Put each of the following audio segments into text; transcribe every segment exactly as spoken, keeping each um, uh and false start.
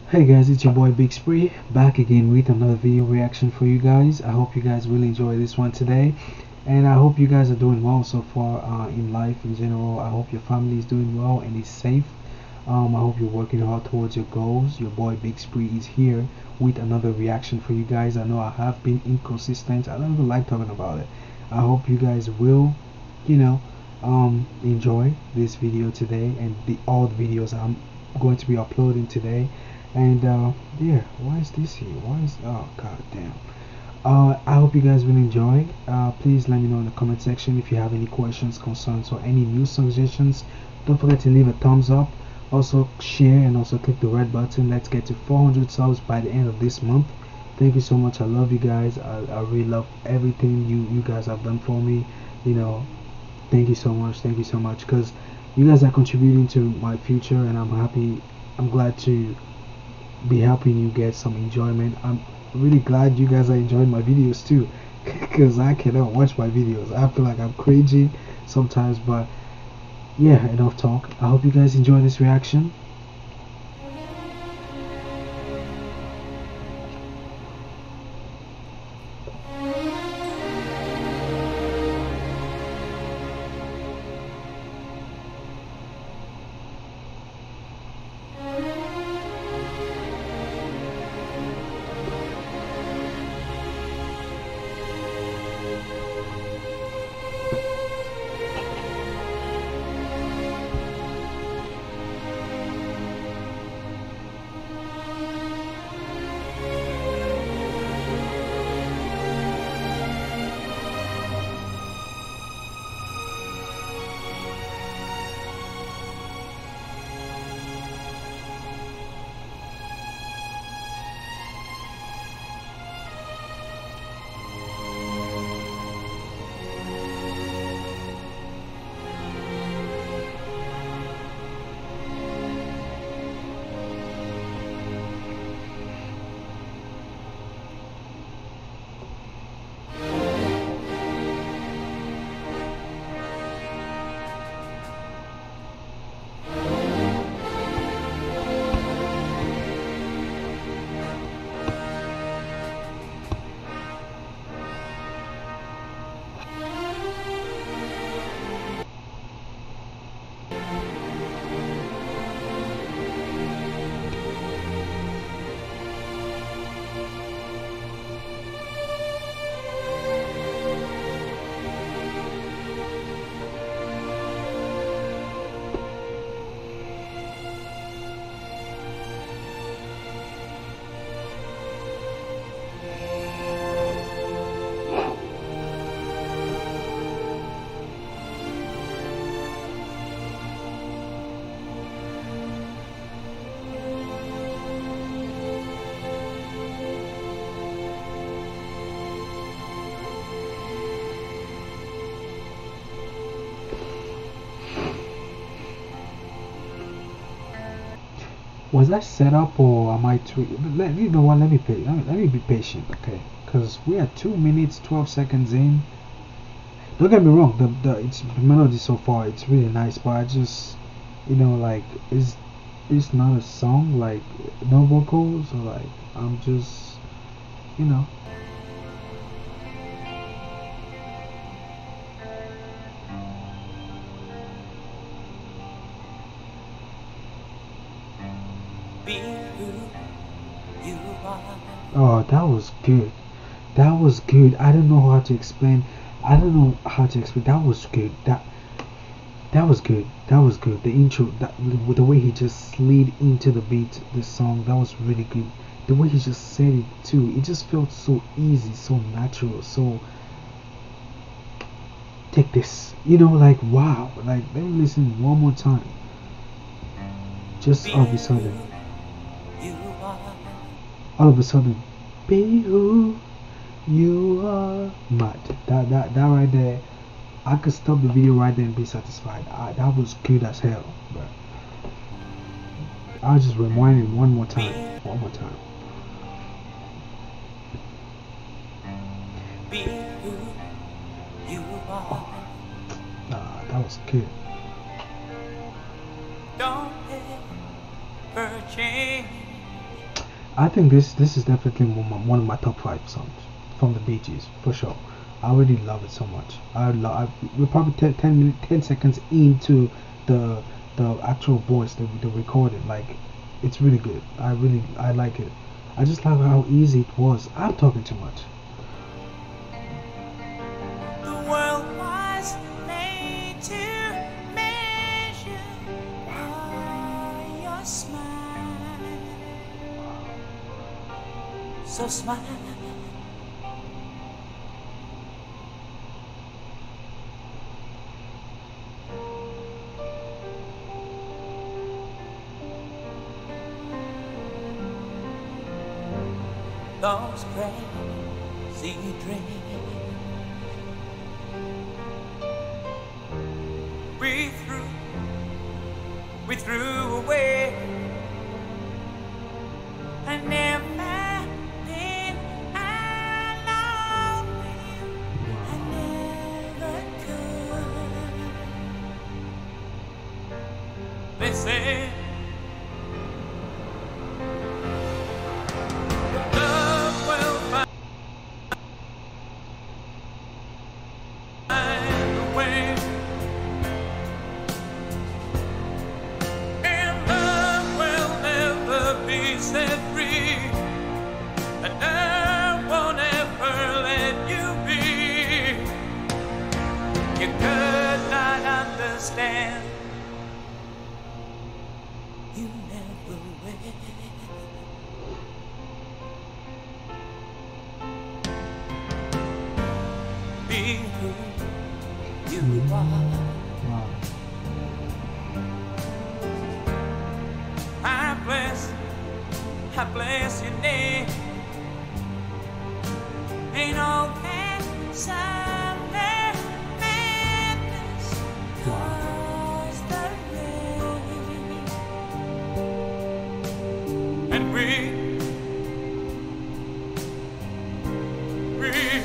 Hey guys, it's your boy Big Spree back again with another video reaction for you guys. I hope you guys will enjoy this one today, and I hope you guys are doing well so far uh, in life in general. I hope your family is doing well and is safe. Um, I hope you're working hard towards your goals. Your boy Big Spree is here with another reaction for you guys. I know I have been inconsistent. I don't even like talking about it. I hope you guys will, you know, um, enjoy this video today and the all the videos I'm going to be uploading today. And uh yeah, why is this here? Why is oh god damn. uh I hope you guys will enjoy. Uh please let me know in the comment section if you have any questions, concerns, or any new suggestions. Don't forget to leave a thumbs up, also share, and also click the red button. Let's get to four hundred subs by the end of this month. Thank you so much. I love you guys. i, I really love everything you you guys have done for me. You know, thank you so much. Thank you so much, because you guys are contributing to my future, and I'm happy. I'm glad to be helping you get some enjoyment. I'm really glad you guys are enjoying my videos too, because I cannot watch my videos. I feel like I'm crazy sometimes, but yeah, enough talk. I hope you guys enjoy this reaction. Was that set up, or am I too? Let you know what? Let me pay. Let me, let me be patient, okay? Because we are two minutes twelve seconds in. Don't get me wrong. The the it's the melody so far. It's really nice, but I just, you know, like it's it's not a song, like no vocals, or like I'm just, you know. Be who you are. Oh, that was good. That was good. I don't know how to explain. I don't know how to explain. That was good. That that was good. That was good. The intro, that with the way he just slid into the beat, the song, that was really good. The way he just said it too, it just felt so easy, so natural. So take this, you know, like wow. Like let me listen one more time. Just all of a sudden, all of a sudden, be who you are. Mad. That that that right there. I could stop the video right there and be satisfied. Ah, that was good as hell, but I'll just rewind it one more time. One more time. Be who you are. Ah, that was good. Don't ever change. I think this this is definitely one of my, one of my top five songs from the Bee Gees for sure. I really love it so much. I love. We're probably ten, ten, minutes, ten seconds into the the actual voice, the the recording. Like, it's really good. I really I like it. I just love how easy it was. I'm talking too much. The world was made to measure by your smile. So smile. Those crazy dreams we threw, we threw away. I never did, I love you, I never could. They say set free, and I won't ever let you be. You could not understand, you never will. Be who you are. Wow. I bless I bless your name. Ain't all that Sunday madness cause the rain. And we, we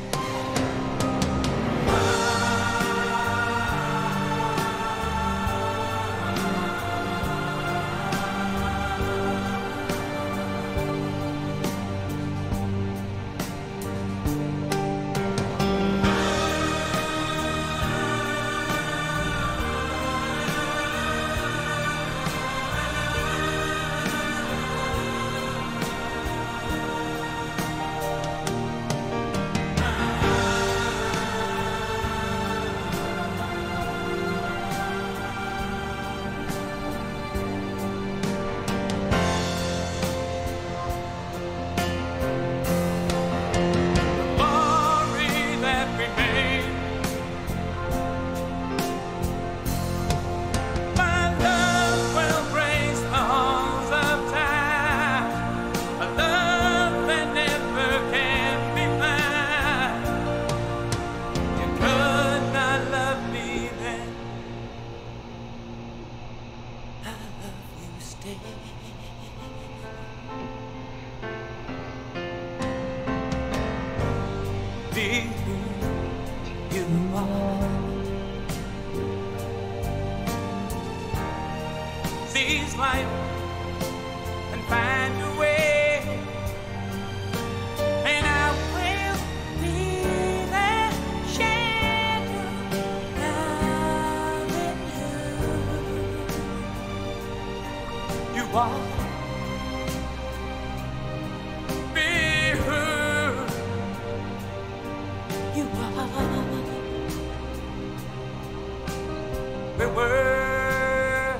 be who you are. Seize life and find your way, and I will be the shadow loving you. You are. We were.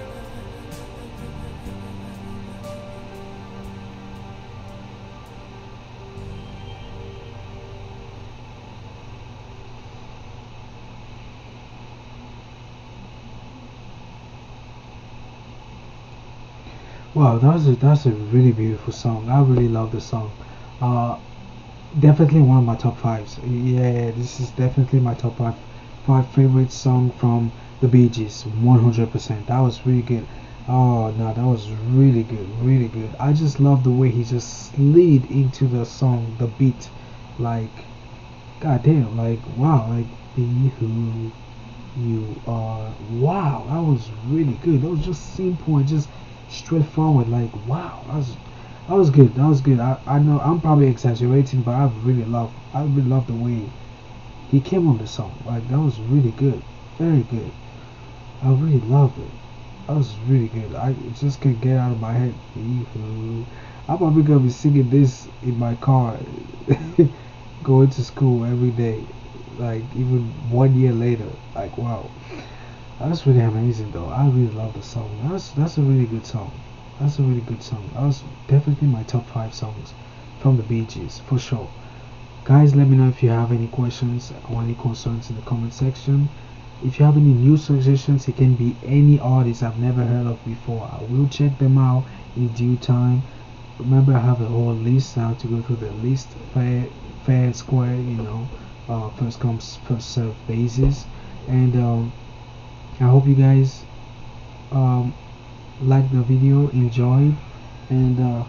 Wow, that was a, that's a really beautiful song. I really love the song. Uh, definitely one of my top fives. Yeah, this is definitely my top five, five favorite song from the Bee Gees. one hundred percent. That was really good. Oh no, that was really good, really good. I just love the way he just slid into the song, the beat, like, goddamn, like wow, like be who you are. Wow, that was really good. That was just simple and just straightforward. Like wow, that was That was good. That was good. I, I know I'm probably exaggerating, but I really love I really love the way he came on the song. Like that was really good, very good. I really love it. That was really good. I just can't get out of my head. I'm probably gonna be singing this in my car, going to school every day. Like even one year later. Like wow, that's really amazing though. I really love the song. That's that's a really good song. That's a really good song. That was definitely my top five songs from the BeeGees for sure. Guys, let me know if you have any questions or any concerns in the comment section. If you have any new suggestions, it can be any artist I've never heard of before. I will check them out in due time. Remember, I have a whole list. I have to go through the list fair, fair and square, you know, uh, first comes first serve basis. And um, I hope you guys um, liked the video, enjoyed, and uh,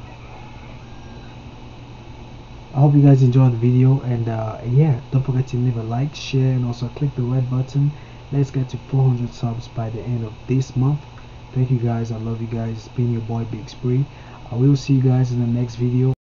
I hope you guys enjoyed the video. And uh, yeah, don't forget to leave a like, share, and also click the red button. Let's get to four hundred subs by the end of this month. Thank you guys. I love you guys. It's been your boy Big Spree. I will see you guys in the next video.